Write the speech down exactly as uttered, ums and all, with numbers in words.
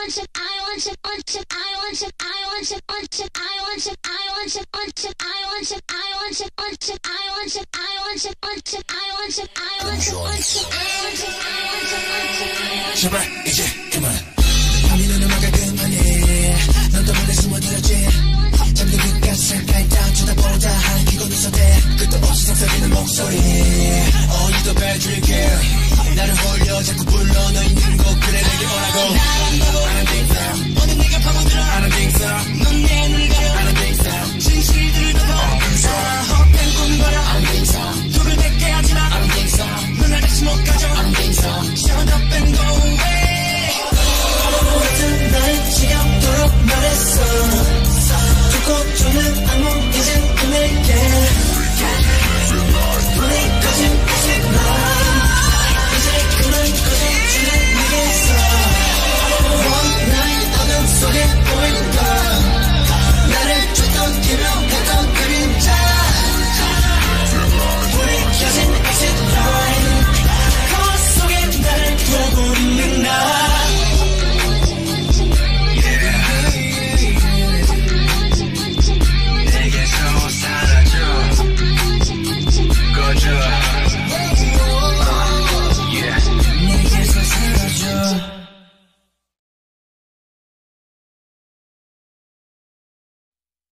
want you, I want you, want you, I want you, I want you, want you, I want you, I want you, want you, I want you, I want you, want you, I want you, I want you, want you, I want you, I want you, want you, I want you, I want you, want you, I want you. 제발 이제 그만. 밤이 너는 막아 그만해. 넌 또 몰래 숨어들었지. 잠든 끝까지 잠깐 딱 쳐다보다 한기고 눈썹에 끝도 없이 상상이는 목소리. Oh, you the bad dream girl. 나를 홀려 자꾸 불러 너 있는 곳 그래 내게 오라.